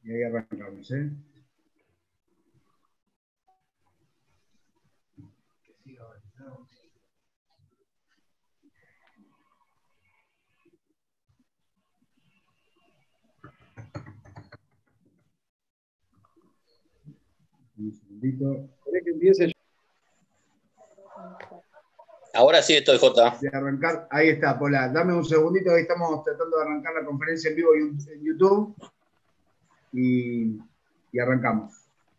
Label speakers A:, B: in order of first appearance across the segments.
A: Y ahí arrancamos, ¿eh? Un segundito.
B: ¿Querés que empiece?
C: Ahora sí estoy, Jota.
A: De arrancar, ahí está, Pola. Dame un segundito, ahí estamos tratando de arrancar la conferencia en vivo en YouTube y arrancamos.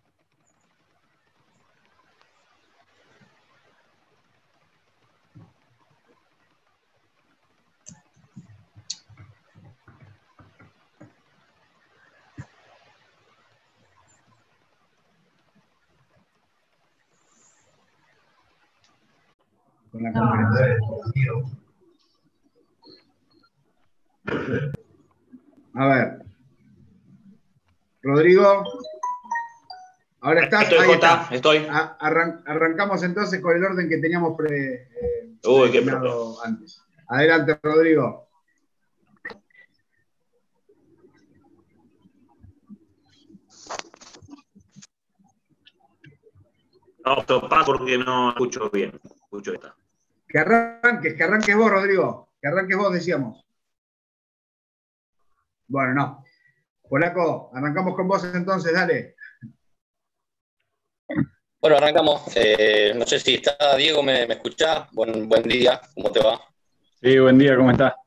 A: Con la conferencia. A ver. Rodrigo. Ahora estás.
C: Estoy,
A: ahí
C: Jota,
A: está.
C: estoy.
A: Arrancamos entonces con el orden que teníamos
C: Uy, qué problema.
A: antes. Adelante, Rodrigo.
C: No, topá porque no escucho bien. Escucho esta.
A: Que arranques vos, Rodrigo. Que arranques vos, decíamos. Bueno, no. Polaco, arrancamos con vos entonces, dale.
C: Bueno, arrancamos. No sé si está Diego, ¿me escuchás? Buen día, ¿cómo te va?
B: Sí, buen día, ¿cómo estás?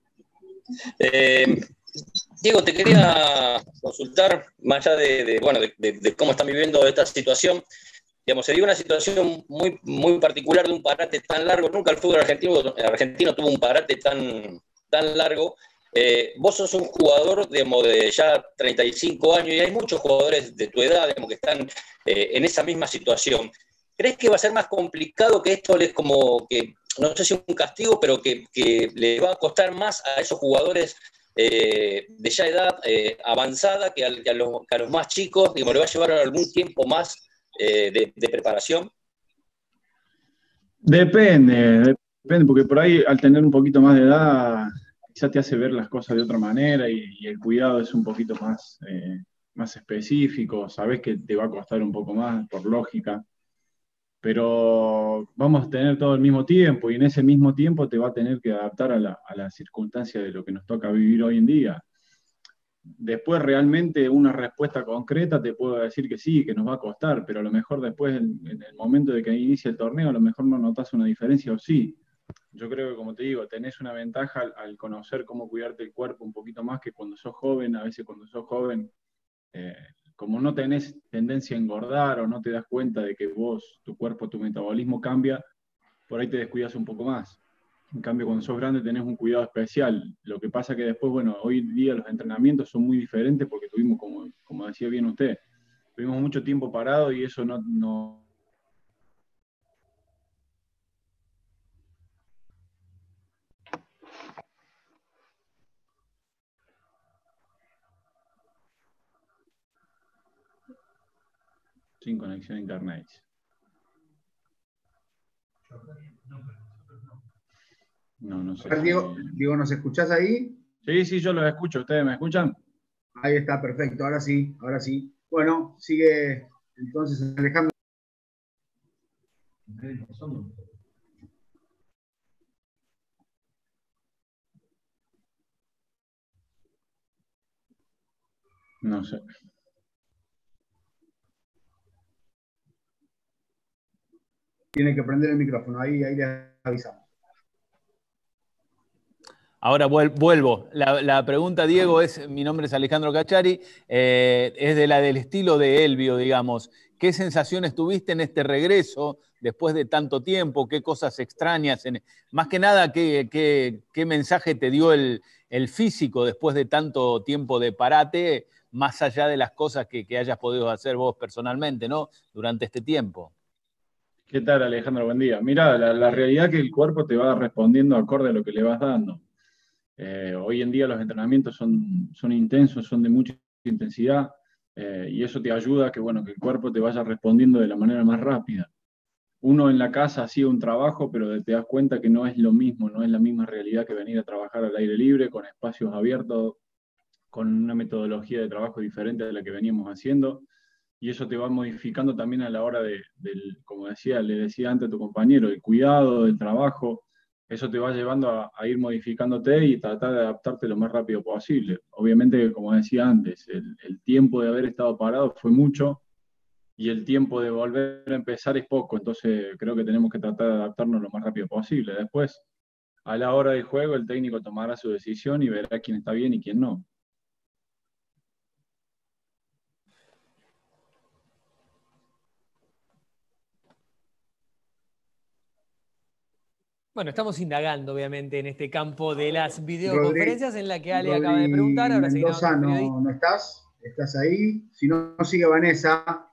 C: Diego, te quería consultar, más allá de cómo están viviendo esta situación. Digamos, se dio una situación muy particular de un parate tan largo. Nunca el fútbol argentino tuvo un parate tan largo. Vos sos un jugador de ya 35 años y hay muchos jugadores de tu edad que están en esa misma situación. ¿Crees que va a ser más complicado, que esto les como que, no sé si un castigo, pero que les va a costar más a esos jugadores de ya edad avanzada que a los más chicos? Digamos, ¿le va a llevar algún tiempo más de preparación?
B: Depende, porque por ahí al tener un poquito más de edad, quizás te hace ver las cosas de otra manera y el cuidado es un poquito más específico, sabes que te va a costar un poco más por lógica, pero vamos a tener todo el mismo tiempo y en ese mismo tiempo te va a tener que adaptar a la circunstancia de lo que nos toca vivir hoy en día. Después realmente una respuesta concreta te puedo decir que sí, que nos va a costar, pero a lo mejor después en el momento de que inicie el torneo, a lo mejor no notas una diferencia o sí. Yo creo que, como te digo, tenés una ventaja al conocer cómo cuidarte el cuerpo un poquito más que cuando sos joven. A veces cuando sos joven, como no tenés tendencia a engordar o no te das cuenta de que vos, tu cuerpo, tu metabolismo cambia, por ahí te descuidas un poco más. En cambio, cuando sos grande tenés un cuidado especial. Lo que pasa que después, bueno, hoy en día los entrenamientos son muy diferentes porque tuvimos, como decía bien usted, tuvimos mucho tiempo parado y eso no. Sin conexión a internet. No sé.
A: Diego, ¿nos escuchás ahí?
B: Sí, yo los escucho. ¿Ustedes me escuchan?
A: Ahí está, perfecto. Ahora sí, ahora sí. Bueno, sigue entonces Alejandro.
B: No sé.
A: Tiene que prender el micrófono, ahí le avisamos.
D: Ahora vuelvo. La pregunta, Diego, mi nombre es Alejandro Cachari, es del estilo de Elvio, digamos. ¿Qué sensaciones tuviste en este regreso después de tanto tiempo? ¿Qué cosas extrañas? Más que nada, ¿qué mensaje te dio el físico después de tanto tiempo de parate, más allá de las cosas que hayas podido hacer vos personalmente, ¿no? Durante este tiempo.
B: ¿Qué tal, Alejandro? Buen día. Mirá, la realidad es que el cuerpo te va respondiendo acorde a lo que le vas dando. Hoy en día los entrenamientos son intensos, son de mucha intensidad, y eso te ayuda a que, bueno, que el cuerpo te vaya respondiendo de la manera más rápida. Uno en la casa hacía un trabajo, pero te das cuenta que no es lo mismo, no es la misma realidad que venir a trabajar al aire libre, con espacios abiertos, con una metodología de trabajo diferente a la que veníamos haciendo, y eso te va modificando también a la hora como le decía antes a tu compañero, el cuidado del trabajo, eso te va llevando a ir modificándote y tratar de adaptarte lo más rápido posible. Obviamente, como decía antes, el tiempo de haber estado parado fue mucho, y el tiempo de volver a empezar es poco, entonces creo que tenemos que tratar de adaptarnos lo más rápido posible. Después, a la hora del juego, el técnico tomará su decisión y verá quién está bien y quién no.
E: Bueno, estamos indagando, obviamente, en este campo de las
A: Rodri,
E: videoconferencias en la que Ale acaba de preguntar.
A: Rodri
E: Ahora seguirá
A: Mendoza,
E: otro periodista.
A: no estás, estás ahí. Si no, sigue Vanessa.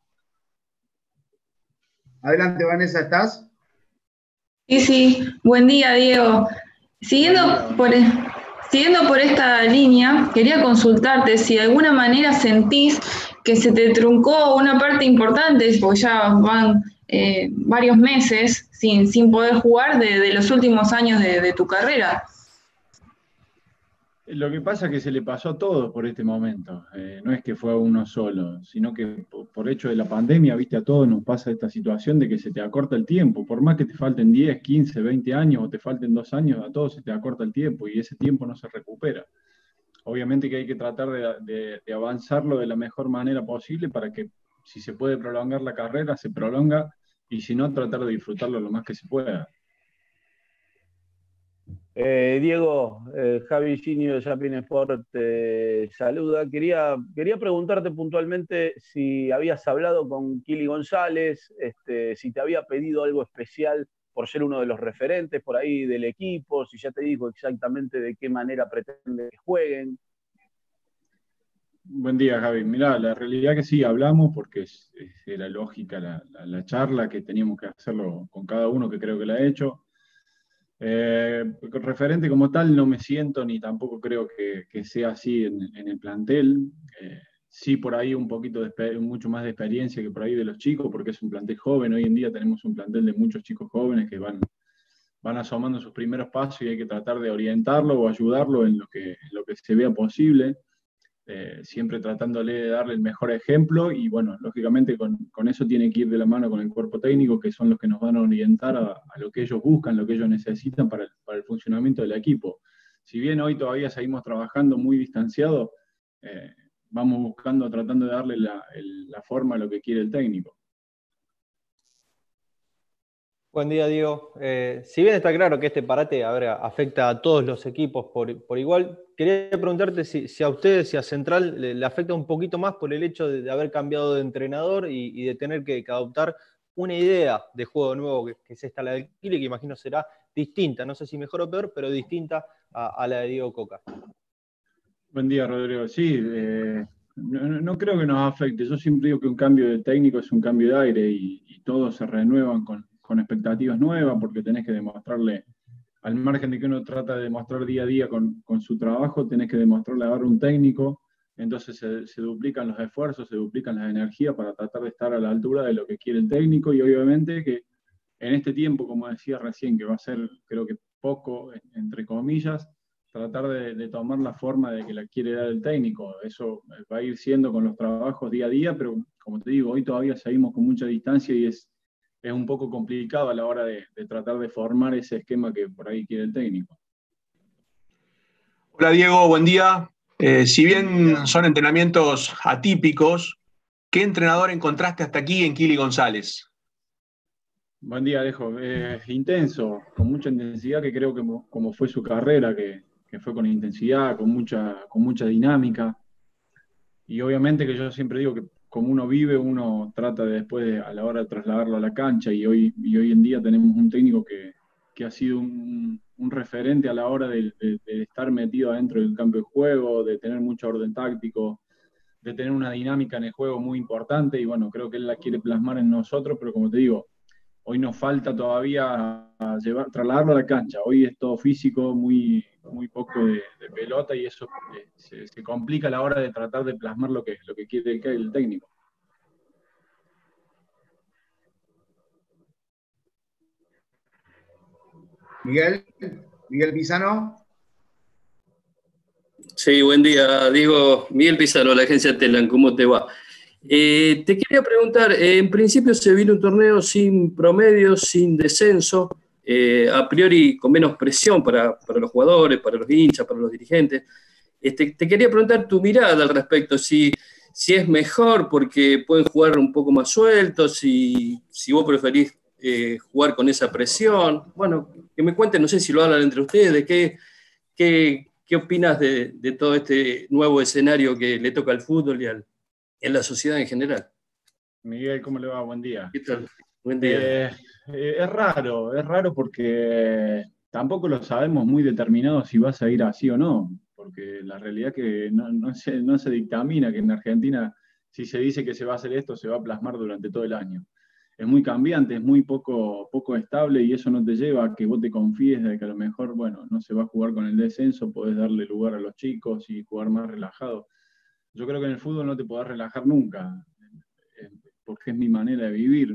A: Adelante, Vanessa, ¿estás?
F: Sí, sí, buen día, Diego. Siguiendo
B: Buen día,
F: por, siguiendo por esta línea, quería consultarte si de alguna manera sentís que se te truncó una parte importante, porque ya van varios meses sin poder jugar de los últimos años de tu carrera.
B: Lo que pasa es que se le pasó a todos por este momento. No es que fue a uno solo, sino que por hecho de la pandemia, viste, a todos nos pasa esta situación de que se te acorta el tiempo. Por más que te falten 10, 15, 20 años o te falten 2 años, a todos se te acorta el tiempo y ese tiempo no se recupera. Obviamente que hay que tratar de avanzarlo de la mejor manera posible para que, si se puede prolongar la carrera, se prolonga, y si no, tratar de disfrutarlo lo más que se pueda.
D: Diego, Javi Ginio de Japin Sport te saluda. Quería preguntarte puntualmente si habías hablado con Kili González, si te había pedido algo especial por ser uno de los referentes por ahí del equipo, si ya te dijo exactamente de qué manera pretende que jueguen.
B: Buen día, Javi. Mirá, la realidad que sí, hablamos porque era lógica la charla, que teníamos que hacerlo con cada uno, que creo que la ha hecho. Referente como tal no me siento, ni tampoco creo que sea así en el plantel. Sí, por ahí un poquito mucho más de experiencia que por ahí de los chicos, porque es un plantel joven. Hoy en día tenemos un plantel de muchos chicos jóvenes que van asomando sus primeros pasos, y hay que tratar de orientarlo o ayudarlo en lo que se vea posible. Siempre tratándole de darle el mejor ejemplo, y bueno, lógicamente con eso tiene que ir de la mano con el cuerpo técnico, que son los que nos van a orientar a lo que ellos buscan, lo que ellos necesitan para el funcionamiento del equipo. Si bien hoy todavía seguimos trabajando muy distanciados, vamos buscando, tratando de darle la forma a lo que quiere el técnico.
G: Buen día, Diego. Si bien está claro que este parate afecta a todos los equipos por igual, quería preguntarte si a ustedes y a Central le afecta un poquito más por el hecho de haber cambiado de entrenador y de tener que adoptar una idea de juego nuevo, que es esta, la del Kili, que imagino será distinta, no sé si mejor o peor, pero distinta a la de Diego Coca.
B: Buen día, Rodrigo. Sí, no creo que nos afecte. Yo siempre digo que un cambio de técnico es un cambio de aire, y todos se renuevan con expectativas nuevas, porque tenés que demostrarle, al margen de que uno trata de demostrar día a día con su trabajo, tenés que demostrarle a un técnico. Entonces se duplican los esfuerzos, se duplican las energías para tratar de estar a la altura de lo que quiere el técnico, y obviamente que en este tiempo, como decía recién, que va a ser, creo que poco, entre comillas, tratar de tomar la forma de que la quiere dar el técnico. Eso va a ir siendo con los trabajos día a día, pero como te digo, hoy todavía seguimos con mucha distancia, y es un poco complicado a la hora de tratar de formar ese esquema que por ahí quiere el técnico.
H: Hola Diego, buen día. Si bien son entrenamientos atípicos, ¿qué entrenador encontraste hasta aquí en Kili González?
B: Buen día, Alejo. Intenso, con mucha intensidad, que creo que como fue su carrera, que fue con intensidad, con mucha dinámica. Y obviamente que yo siempre digo que como uno vive, uno trata de después, a la hora de trasladarlo a la cancha, y hoy en día tenemos un técnico que ha sido un referente a la hora de estar metido adentro del campo de juego, de tener mucho orden táctico, de tener una dinámica en el juego muy importante, y bueno, creo que él la quiere plasmar en nosotros, pero como te digo, hoy nos falta todavía trasladarlo a la cancha. Hoy es todo físico, muy poco de pelota, y eso se complica a la hora de tratar de plasmar lo que quiere el técnico.
A: Miguel Pisano.
I: Sí, buen día, Diego. Miguel Pizarro, la agencia Telan, ¿cómo te va? Te quería preguntar, en principio se vino un torneo sin promedio, sin descenso, a priori con menos presión para los jugadores, para los hinchas, para los dirigentes. Te quería preguntar tu mirada al respecto, si es mejor porque pueden jugar un poco más sueltos, si vos preferís jugar con esa presión. Bueno, que me cuenten, no sé si lo hablan entre ustedes, ¿qué opinas de todo este nuevo escenario que le toca al fútbol y a la sociedad en general?
B: Miguel, ¿cómo le va? Buen día.
I: ¿Qué tal? Buen día.
B: Es raro porque tampoco lo sabemos muy determinado si vas a ir así o no, porque la realidad es que no se dictamina que en Argentina, si se dice que se va a hacer esto, se va a plasmar durante todo el año. Es muy cambiante, es muy poco estable y eso no te lleva a que vos te confíes de que a lo mejor, bueno, no se va a jugar con el descenso, podés darle lugar a los chicos y jugar más relajado. Yo creo que en el fútbol no te podés relajar nunca, porque es mi manera de vivir.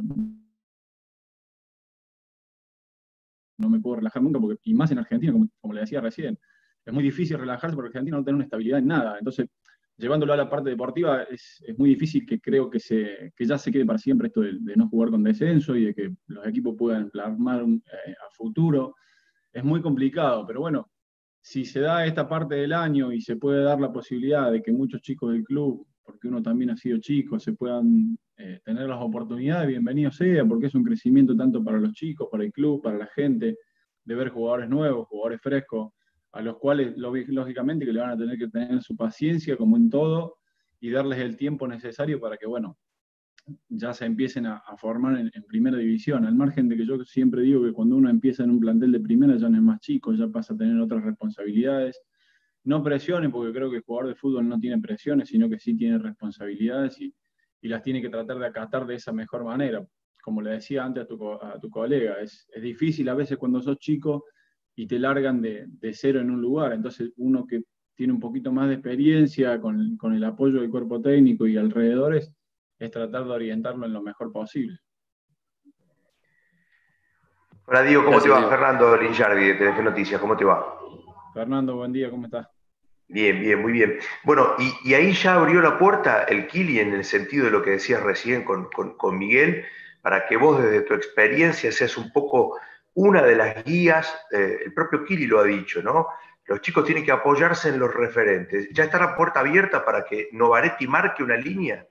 B: No me puedo relajar nunca, porque, y más en Argentina, como le decía recién, es muy difícil relajarse porque Argentina no tiene una estabilidad en nada. Entonces, llevándolo a la parte deportiva, es muy difícil que creo que ya se quede para siempre esto de no jugar con descenso y de que los equipos puedan plasmar a futuro. Es muy complicado, pero bueno, si se da esta parte del año y se puede dar la posibilidad de que muchos chicos del club, porque uno también ha sido chico, se puedan tener las oportunidades, bienvenido sea, porque es un crecimiento tanto para los chicos, para el club, para la gente, de ver jugadores nuevos, jugadores frescos, a los cuales lógicamente que le van a tener que tener su paciencia como en todo y darles el tiempo necesario para que, bueno, ya se empiecen a formar en primera división, al margen de que yo siempre digo que cuando uno empieza en un plantel de primera ya no es más chico, ya pasa a tener otras responsabilidades. No presiones, porque creo que el jugador de fútbol no tiene presiones, sino que sí tiene responsabilidades y las tiene que tratar de acatar de esa mejor manera. Como le decía antes a tu colega, es difícil a veces cuando sos chico y te largan de cero en un lugar, entonces uno que tiene un poquito más de experiencia con el apoyo del cuerpo técnico y alrededores, es tratar de orientarlo en lo mejor posible.
J: Hola Diego, ¿cómo
I: Gracias,
J: te va?
I: Diego.
J: Fernando Linjardi de Telefe Noticias, ¿cómo te va?
B: Fernando, buen día, ¿cómo estás?
J: Bien, muy bien. Bueno, y ahí ya abrió la puerta el Kili en el sentido de lo que decías recién con Miguel, para que vos desde tu experiencia seas un poco una de las guías, el propio Kili lo ha dicho, ¿no? Los chicos tienen que apoyarse en los referentes. ¿Ya está la puerta abierta para que Novaretti marque una línea?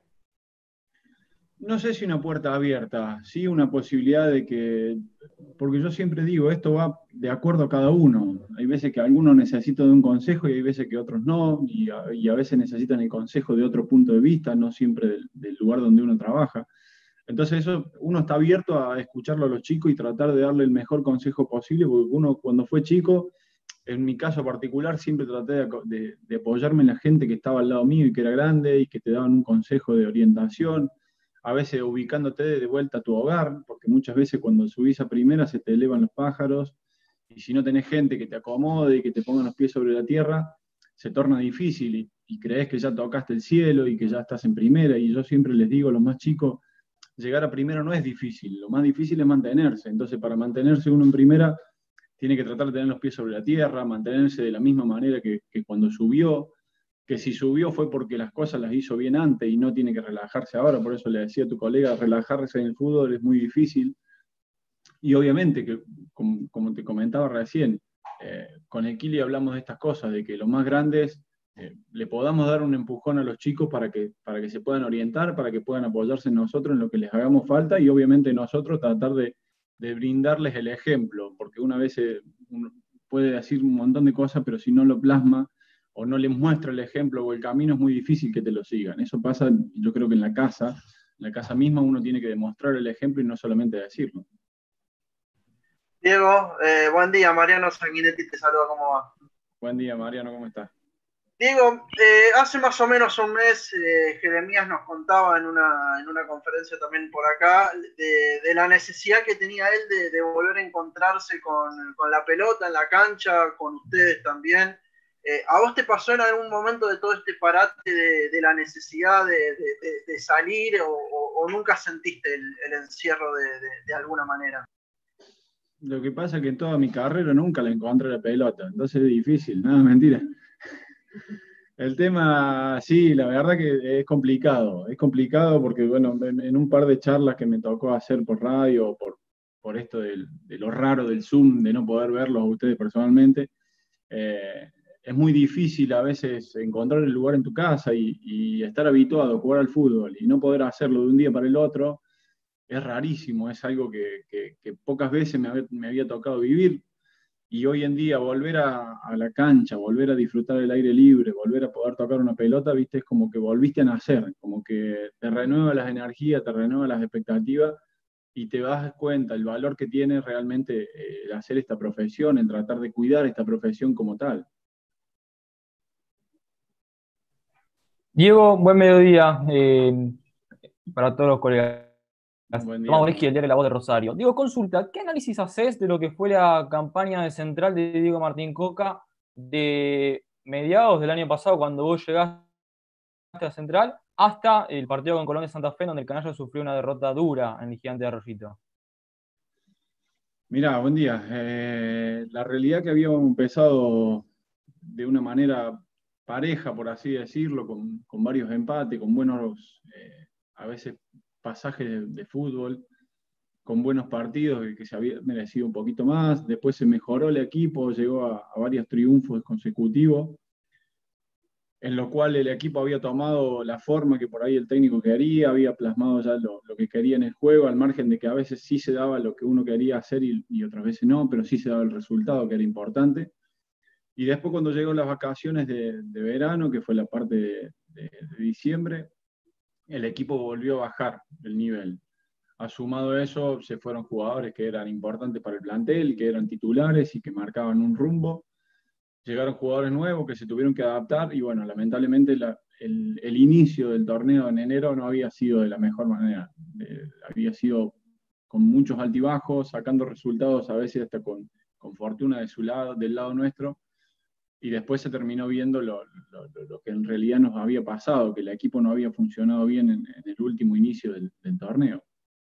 B: No sé si una puerta abierta, sí una posibilidad de que, porque yo siempre digo, esto va de acuerdo a cada uno. Hay veces que algunos necesitan de un consejo y hay veces que otros no, y a veces necesitan el consejo de otro punto de vista, no siempre del lugar donde uno trabaja. Entonces eso, uno está abierto a escucharlo a los chicos y tratar de darle el mejor consejo posible, porque uno cuando fue chico, en mi caso particular, siempre traté de apoyarme en la gente que estaba al lado mío y que era grande y que te daban un consejo de orientación, a veces ubicándote de vuelta a tu hogar, porque muchas veces cuando subís a primera se te elevan los pájaros, y si no tenés gente que te acomode y que te ponga los pies sobre la tierra, se torna difícil y crees que ya tocaste el cielo y que ya estás en primera, y yo siempre les digo a los más chicos, llegar a primera no es difícil, lo más difícil es mantenerse, entonces para mantenerse uno en primera tiene que tratar de tener los pies sobre la tierra, mantenerse de la misma manera que cuando subió, que si subió fue porque las cosas las hizo bien antes y no tiene que relajarse ahora, por eso le decía a tu colega, relajarse en el fútbol es muy difícil, y obviamente, que como te comentaba recién, con el Kili hablamos de estas cosas, de que los más grandes le podamos dar un empujón a los chicos para que se puedan orientar, para que puedan apoyarse en nosotros en lo que les hagamos falta, y obviamente nosotros tratar de brindarles el ejemplo, porque una vez uno puede decir un montón de cosas, pero si no lo plasma, o no les muestra el ejemplo o el camino, es muy difícil que te lo sigan. Eso pasa, yo creo que en la casa misma uno tiene que demostrar el ejemplo y no solamente decirlo.
K: Diego, buen día, Mariano Sanguinetti te saluda, ¿cómo va?
B: Buen día, Mariano, ¿cómo estás?
K: Diego, hace más o menos un mes Jeremías nos contaba en una conferencia también por acá de la necesidad que tenía él de volver a encontrarse con la pelota en la cancha, con ustedes también. ¿A vos te pasó en algún momento de todo este parate de la necesidad de salir o nunca sentiste el encierro de alguna manera?
B: Lo que pasa es que en toda mi carrera nunca la encontré la pelota, entonces es difícil, nada, mentira. El tema, sí, la verdad que es complicado porque, bueno, en un par de charlas que me tocó hacer por radio, por esto de lo raro del Zoom, de no poder verlos a ustedes personalmente, eh, es muy difícil a veces encontrar el lugar en tu casa y estar habituado a jugar al fútbol y no poder hacerlo de un día para el otro, es rarísimo, es algo que pocas veces me había tocado vivir. Y hoy en día volver a la cancha, volver a disfrutar del aire libre, volver a poder tocar una pelota, viste, es como que volviste a nacer, como que te renueva las energías, te renueva las expectativas y te das cuenta el valor que tiene realmente el hacer esta profesión, el tratar de cuidar esta profesión como tal.
L: Diego, buen mediodía para todos los colegas.
B: Buen día.
L: Tomás Boreschi, el diario La Voz de Rosario. Diego, consulta, ¿qué análisis haces de lo que fue la campaña de central de Diego Martín Coca de mediados del año pasado, cuando vos llegaste a Central, hasta el partido con Colón de Santa Fe, donde el canalla sufrió una derrota dura en el Gigante de Arroyito?
B: Mirá, buen día. La realidad que habíamos empezado de una manera pareja, por así decirlo, con varios empates, con buenos, a veces, pasajes de fútbol, con buenos partidos que se había merecido un poquito más. Después se mejoró el equipo, llegó a varios triunfos consecutivos, en lo cual el equipo había tomado la forma que por ahí el técnico quería, había plasmado ya lo que quería en el juego, al margen de que a veces sí se daba lo que uno quería hacer y otras veces no, pero sí se daba el resultado, que era importante. Y después cuando llegó las vacaciones de verano, que fue la parte de diciembre, el equipo volvió a bajar el nivel. Sumado a eso, se fueron jugadores que eran importantes para el plantel, que eran titulares y que marcaban un rumbo. Llegaron jugadores nuevos que se tuvieron que adaptar y bueno, lamentablemente el inicio del torneo en enero no había sido de la mejor manera. Había sido con muchos altibajos, sacando resultados a veces hasta con fortuna de su lado, del lado nuestro, y después se terminó viendo lo que en realidad nos había pasado, que el equipo no había funcionado bien en el último inicio del torneo.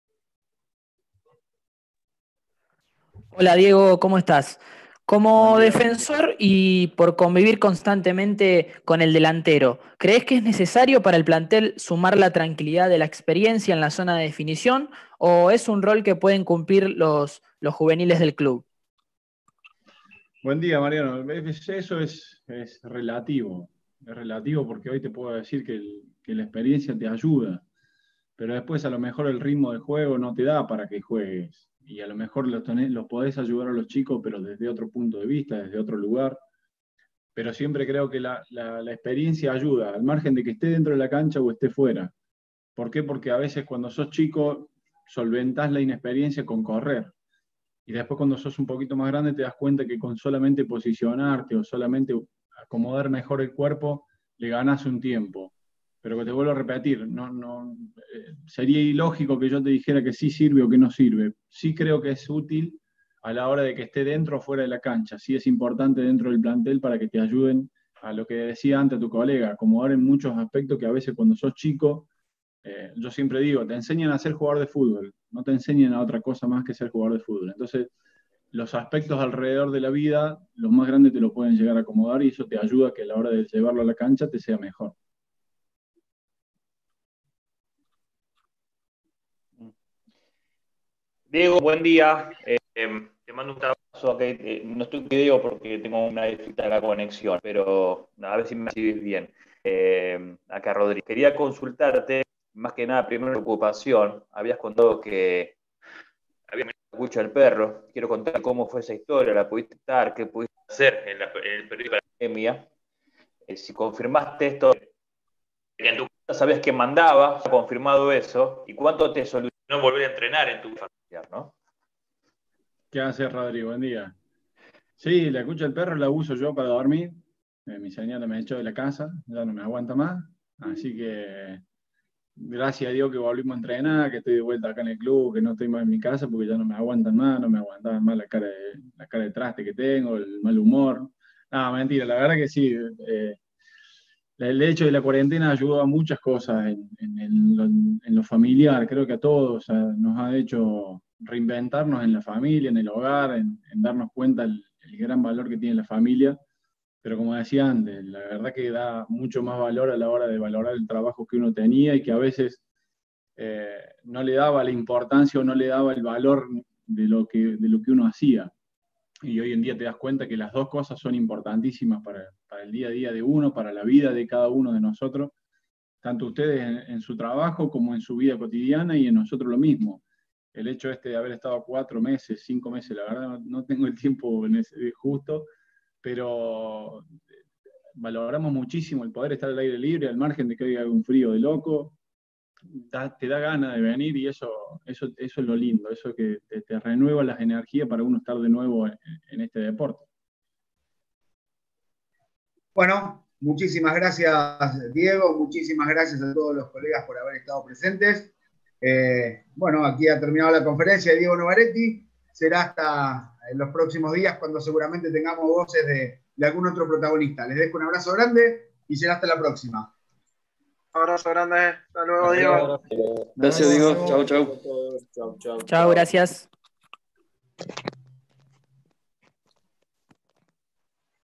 E: Hola Diego, ¿cómo estás? Como defensor y por convivir constantemente con el delantero, ¿crees que es necesario para el plantel sumar la tranquilidad de la experiencia en la zona de definición o es un rol que pueden cumplir los juveniles del club?
B: Buen día, Mariano. Eso es relativo. Es relativo porque hoy te puedo decir que la experiencia te ayuda, pero después a lo mejor el ritmo de juego no te da para que juegues. Y a lo mejor los podés ayudar a los chicos, pero desde otro punto de vista, desde otro lugar. Pero siempre creo que la experiencia ayuda, al margen de que esté dentro de la cancha o esté fuera. ¿Por qué? Porque a veces cuando sos chico solventás la inexperiencia con correr. Y después cuando sos un poquito más grande te das cuenta que con solamente posicionarte o solamente acomodar mejor el cuerpo, le ganás un tiempo. Pero que te vuelvo a repetir, sería ilógico que yo te dijera que sí sirve o que no sirve. Sí creo que es útil a la hora de que esté dentro o fuera de la cancha. Sí es importante dentro del plantel para que te ayuden a lo que decía antes tu colega, acomodar en muchos aspectos que a veces cuando sos chico, yo siempre digo, te enseñan a ser jugador de fútbol, no te enseñan a otra cosa más que ser jugador de fútbol. Entonces, los aspectos alrededor de la vida, los más grandes te lo pueden llegar a acomodar y eso te ayuda a que a la hora de llevarlo a la cancha te sea mejor.
M: Diego, buen día. Te mando un abrazo acá. No estoy en video porque tengo una dificultad en la conexión, pero a ver si me recibís bien. Acá, Rodríguez. Quería consultarte, más que nada, primero preocupación. Habías contado que había escucha el perro. Quiero contar cómo fue esa historia, la pudiste estar, qué pudiste hacer en el periodo de la pandemia. Si confirmaste esto, que en tu casa sabías que mandaba, ¿has confirmado eso? ¿Y cuánto te solucionó volver a entrenar en tu familiar, no?
B: ¿Qué haces, Rodrigo? Buen día. Sí, la escucha el perro la uso yo para dormir. Mi señora me echó de la casa, ya no me aguanta más. Así que gracias a Dios que volvimos a entrenar, que estoy de vuelta acá en el club, que no estoy más en mi casa porque ya no me aguantan más, no me aguantaban más la cara de traste que tengo, el mal humor. No, mentira, la verdad que sí. El hecho de la cuarentena ayudó a muchas cosas en lo familiar, creo que a todos, nos ha hecho reinventarnos en la familia, en el hogar, en darnos cuenta el gran valor que tiene la familia. pero como decía antes, la verdad que da mucho más valor a la hora de valorar el trabajo que uno tenía y que a veces no le daba la importancia o no le daba el valor de lo que uno hacía. Y hoy en día te das cuenta que las dos cosas son importantísimas para el día a día de uno, para la vida de cada uno de nosotros, tanto ustedes en su trabajo como en su vida cotidiana y en nosotros lo mismo. El hecho de haber estado 4 meses, 5 meses, la verdad no tengo el tiempo justo, pero valoramos muchísimo el poder estar al aire libre, al margen de que hoy haga un frío de loco. Te da ganas de venir y eso es lo lindo, eso que te renueva las energías para uno estar de nuevo en este deporte.
A: Bueno, muchísimas gracias, Diego, muchísimas gracias a todos los colegas por haber estado presentes. Bueno, aquí ha terminado la conferencia de Diego Novaretti, será hasta en los próximos días cuando seguramente tengamos voces de algún otro protagonista. Les dejo un abrazo grande y será hasta la próxima.
K: Abrazo grande. Hasta luego, Diego.
I: Gracias, Diego. Chau, chau.
E: Chao, gracias.